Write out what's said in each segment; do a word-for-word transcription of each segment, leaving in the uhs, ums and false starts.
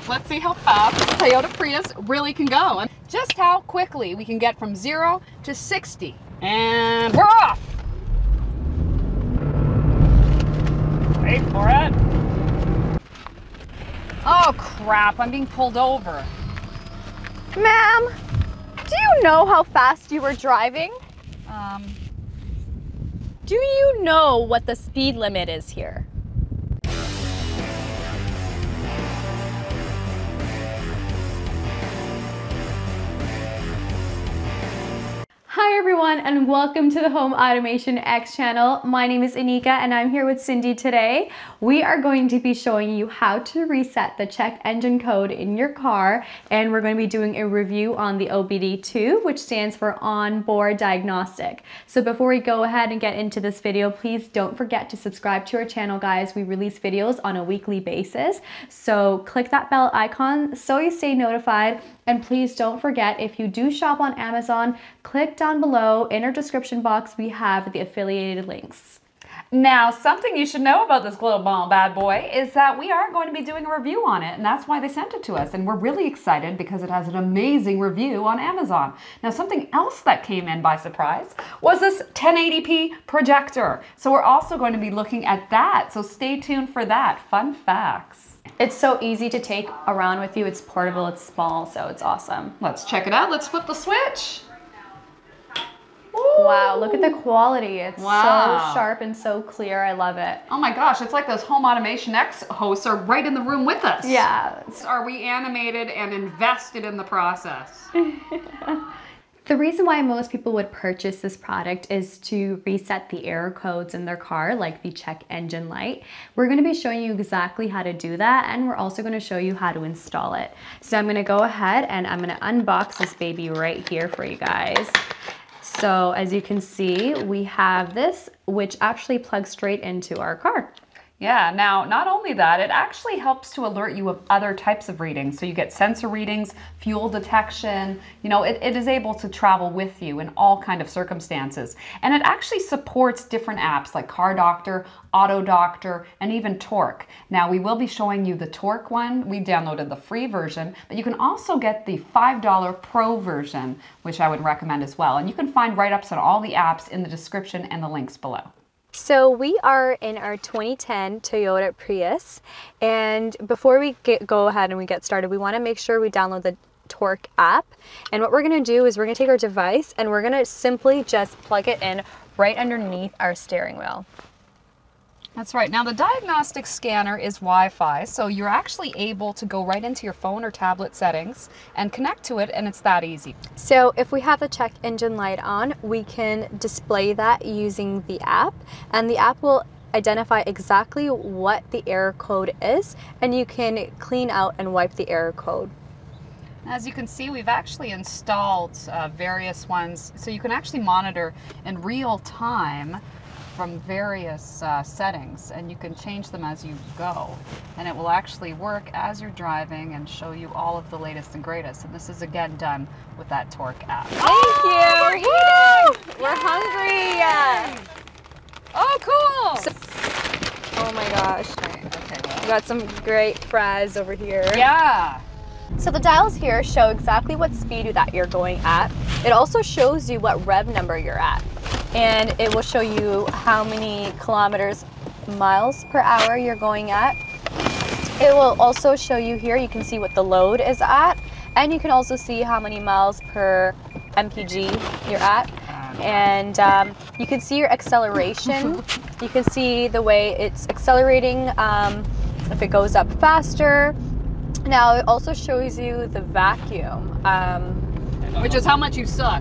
Let's see how fast this Toyota Prius really can go and just how quickly we can get from zero to sixty. And we're off. Wait for it. Oh crap, I'm being pulled over. Ma'am, do you know how fast you were driving? Um, Do you know what the speed limit is here? Hi everyone, and welcome to the Home Automation X channel. My name is Anika and I'm here with Cindy today. We are going to be showing you how to reset the check engine code in your car, and we're going to be doing a review on the O B D two, which stands for Onboard Diagnostic. So before we go ahead and get into this video, please don't forget to subscribe to our channel, guys. We release videos on a weekly basis, so click that bell icon so you stay notified. And please don't forget, if you do shop on Amazon, click down below in our description box. We have the affiliated links. Now, something you should know about this global bad boy is that we are going to be doing a review on it, and that's why they sent it to us. And we're really excited because it has an amazing review on Amazon. Now, something else that came in by surprise was this ten eighty p projector. So we're also going to be looking at that. So stay tuned for that. Fun facts. It's so easy to take around with you. It's portable, it's small, so it's awesome. Let's check it out. Let's flip the switch. Wow, look at the quality. It's Wow. so sharp and so clear. I love it. Oh my gosh, it's like those Home Automation X hosts are right in the room with us. Yeah. Are we animated and invested in the process? The reason why most people would purchase this product is to reset the error codes in their car, like the check engine light. We're going to be showing you exactly how to do that, and we're also going to show you how to install it. So I'm going to go ahead and I'm going to unbox this baby right here for you guys. So as you can see, we have this, which actually plugs straight into our car. Yeah, now not only that, it actually helps to alert you of other types of readings. So you get sensor readings, fuel detection, you know, it, it is able to travel with you in all kind of circumstances. And it actually supports different apps like Car Doctor, Auto Doctor, and even Torque. Now we will be showing you the Torque one. We downloaded the free version, but you can also get the five dollar Pro version, which I would recommend as well. And you can find write-ups on all the apps in the description and the links below. So we are in our twenty ten Toyota Prius, and before we get, go ahead and we get started, we want to make sure we download the Torque app. And what we're going to do is we're going to take our device and we're going to simply just plug it in right underneath our steering wheel. That's right. Now the diagnostic scanner is Wi-Fi, so you're actually able to go right into your phone or tablet settings and connect to it, and it's that easy. So if we have the check engine light on, we can display that using the app, and the app will identify exactly what the error code is, and you can clean out and wipe the error code. As you can see, we've actually installed uh, various ones, so you can actually monitor in real time from various uh, settings, and you can change them as you go, and it will actually work as you're driving and show you all of the latest and greatest. And this is again done with that Torque app. Thank oh, you! We're eating! We're hungry! Yeah. Oh, cool! So, oh my gosh. Okay, okay, well. We got some great fries over here. Yeah! So the dials here show exactly what speed that you're going at. It also shows you what rev number you're at. And it will show you how many kilometers, miles per hour you're going at. It will also show you here, you can see what the load is at, and you can also see how many miles per M P G you're at. And um, you can see your acceleration. You can see the way it's accelerating, um, if it goes up faster. Now it also shows you the vacuum. Um, Which is how much you suck.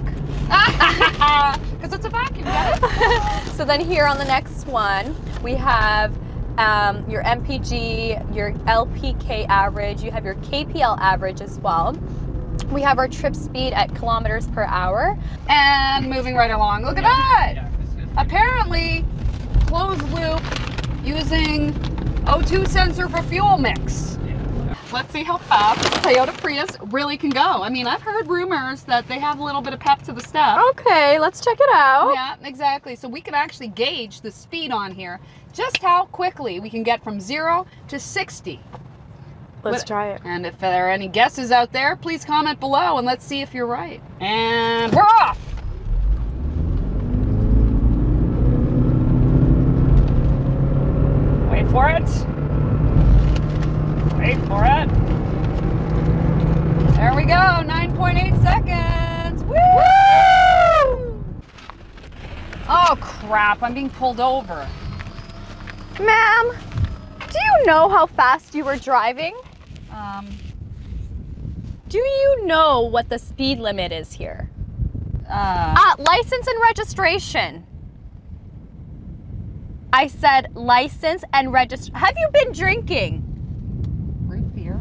Because it's a vacuum, get it? So then here on the next one, we have um, your M P G, your L P K average, you have your K P L average as well. We have our trip speed at kilometers per hour. And moving right along, look at that! Apparently, closed loop using O two sensor for fuel mix. Let's see how fast this Toyota Prius really can go. I mean, I've heard rumors that they have a little bit of pep to the step. Okay, let's check it out. Yeah, exactly. So we can actually gauge the speed on here, just how quickly we can get from zero to sixty. Let's What- try it. And if there are any guesses out there, please comment below and let's see if you're right. And we're off! Wait for it. Wait for it. There we go, nine point eight seconds. Woo! Oh crap, I'm being pulled over. Ma'am, do you know how fast you were driving? Um, Do you know what the speed limit is here? uh, Uh, license and registration. I said license and register. Have you been drinking? root beer.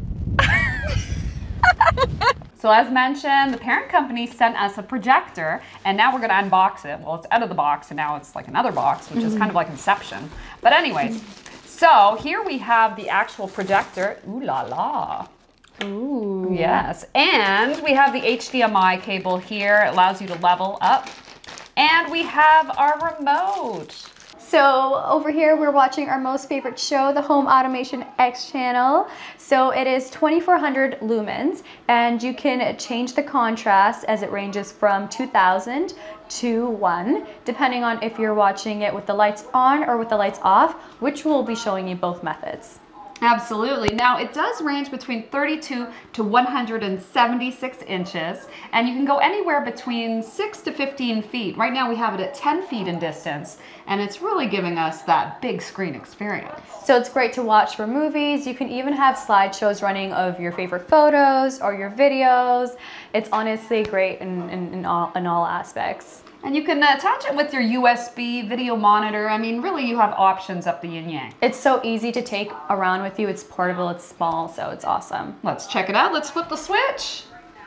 So as mentioned, the parent company sent us a projector and now we're gonna unbox it. Well, it's out of the box and now it's like another box, which is kind of like Inception. But anyways, so here we have the actual projector. Ooh la la. Ooh. Yes, and we have the H D M I cable here. It allows you to level up. And we have our remote. So over here we're watching our most favorite show, the Home Automation X channel. So it is twenty-four hundred lumens and you can change the contrast as it ranges from two thousand to one, depending on if you're watching it with the lights on or with the lights off, which we'll be showing you both methods. Absolutely. Now it does range between thirty-two to one hundred seventy-six inches, and you can go anywhere between six to fifteen feet. Right now we have it at ten feet in distance, and it's really giving us that big screen experience. So it's great to watch for movies. You can even have slideshows running of your favorite photos or your videos. It's honestly great in, in, in, all, in all aspects. And you can attach it with your U S B video monitor. I mean, really you have options up the yin yang. It's so easy to take around with you. It's portable, it's small, so it's awesome. Let's check it out. Let's flip the switch.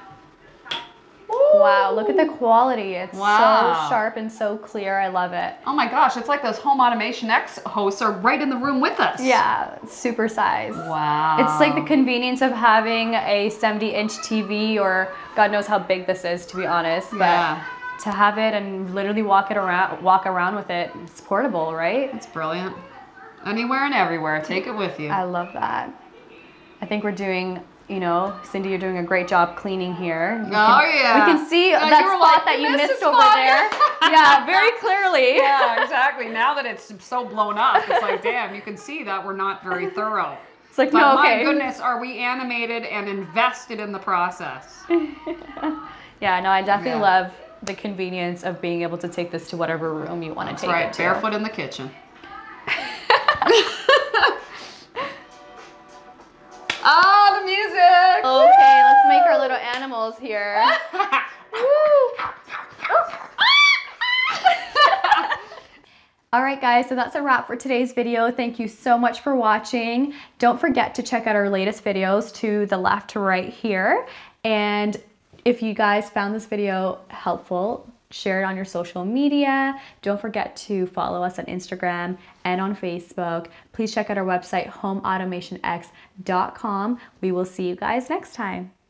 Wow, look at the quality. It's Wow. so sharp and so clear. I love it. Oh my gosh, it's like those Home Automation X hosts are right in the room with us. Yeah, super size. Wow. It's like the convenience of having a seventy inch T V, or God knows how big this is, to be honest. But Yeah. to have it and literally walk it around, walk around with it, it's portable, right? It's brilliant. Anywhere and everywhere, take it with you. I love that. I think we're doing, you know, Cindy, you're doing a great job cleaning here. We Oh, can, yeah. We can see Yeah, that you were spot like, that you "This missed is over fun." there. Yeah, very clearly. Yeah, exactly. Now that it's so blown up, it's like, damn, you can see that we're not very thorough. It's like, But no, my okay. goodness, are we animated and invested in the process? Yeah, no, I definitely Yeah. love the convenience of being able to take this to whatever room you want to That's take right, it to. barefoot in the kitchen. Oh, the music! Okay, let's make our little animals here. All right, guys, so that's a wrap for today's video. Thank you so much for watching. Don't forget to check out our latest videos to the left to right here. And if you guys found this video helpful, share it on your social media. Don't forget to follow us on Instagram and on Facebook. Please check out our website, home automation x dot com. We will see you guys next time.